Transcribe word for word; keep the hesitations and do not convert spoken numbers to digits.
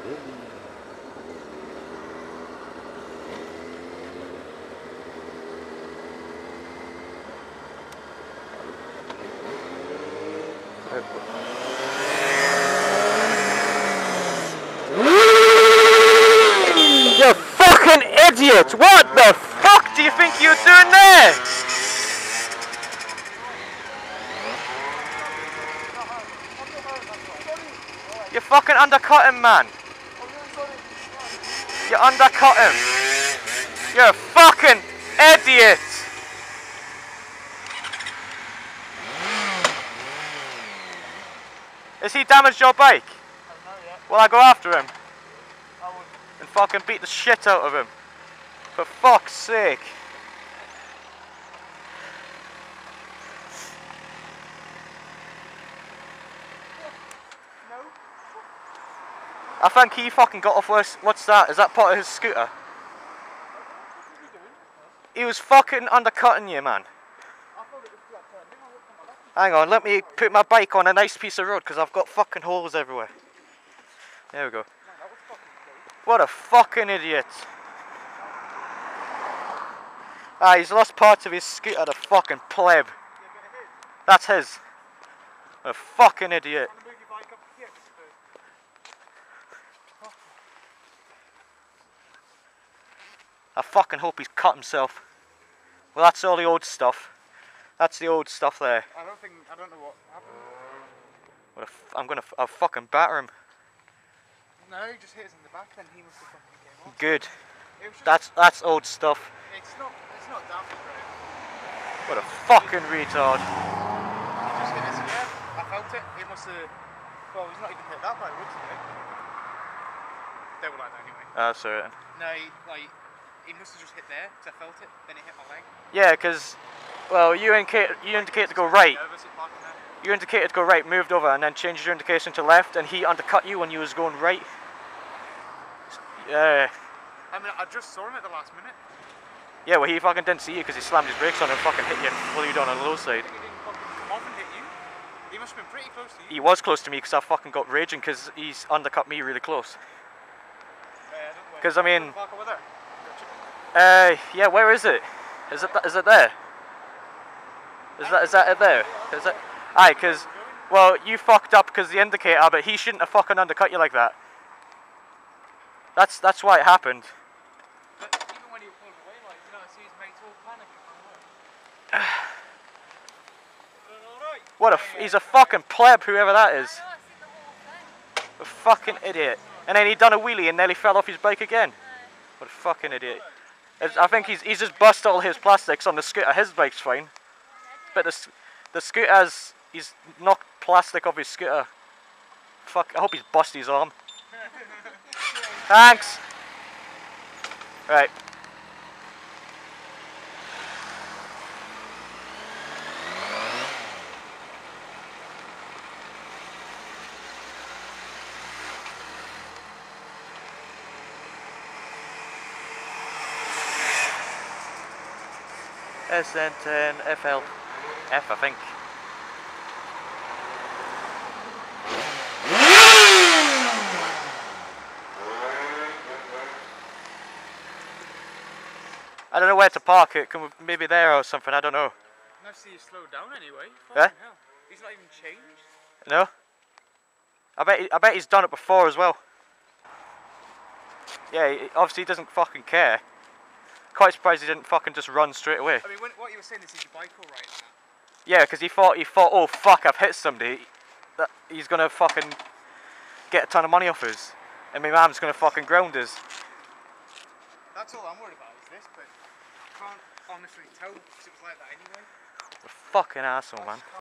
You fucking idiot! What the fuck do you think you're doing there? You fucking undercut him, man. You undercut him. You're a fucking idiot. Has he damaged your bike? Will I go after him? And fucking beat the shit out of him? For fuck's sake. I think he fucking got off worse. What's that? Is that part of his scooter? He was fucking undercutting you, man. Hang on, let me put my bike on a nice piece of road because I've got fucking holes everywhere. There we go. What a fucking idiot. Ah, he's lost parts of his scooter, the fucking pleb. That's his. A fucking idiot. I fucking hope he's cut himself. Well, that's all the old stuff. That's the old stuff there. I don't think, I don't know what happened. What a f I'm gonna, f I'll fucking batter him. No, he just hit us in the back, then he must have fucking came off. Good. That's, that's old stuff. It's not, it's not damaged, right? What a fucking retard. He just hit us, yeah. I felt it. He must have, well, he's not even hit that by the looks of it. They were like that anyway. Ah, sorry. No, he, like, he must have just hit there, because I felt it, then it hit my leg. Yeah, because, well, you indicate, you indicated to go right. Nervous at parking there. You indicated to go right, moved over, and then changed your indication to left, and he undercut you when you was going right. Yeah. I mean, I just saw him at the last minute. Yeah, well, he fucking didn't see you because he slammed his brakes on and fucking hit you while you were down on the low side. I think he didn't fucking come off and hit you. He must have been pretty close to you. He was close to me because I fucking got raging because he's undercut me really close. Because, I mean... Uh, yeah, where is it? Is it, th is it there? Is that, is that it there? Is it? Aye, because, well, you fucked up because the indicator, but he shouldn't have fucking undercut you like that. That's, that's why it happened. But even when he pulled away, like, you know, I see his mates all panicking. What a, f he's a fucking pleb, whoever that is. A fucking idiot. And then he done a wheelie and nearly fell off his bike again. What a fucking idiot. It's, I think he's, he's just bust all his plastics on the scooter. His bike's fine. But the, the scooter's, he's knocked plastic off his scooter. Fuck, I hope he's bust his arm. Thanks. Right. S N ten F L F, I think. I don't know where to park it. Can we, maybe there or something. I don't know. I see you slowed down anyway. Yeah? Hell. He's not even changed. No. I bet. He, I bet he's done it before as well. Yeah. He, obviously, he doesn't fucking care. Quite surprised he didn't fucking just run straight away. I mean, when, what you were saying is, is your bike all right? Yeah, because he thought he thought, oh fuck, I've hit somebody. That he's gonna fucking get a ton of money off us, and my mum's gonna fucking ground us. That's all I'm worried about is this, but I can't honestly tell because it was like that anyway. What a fucking asshole, man.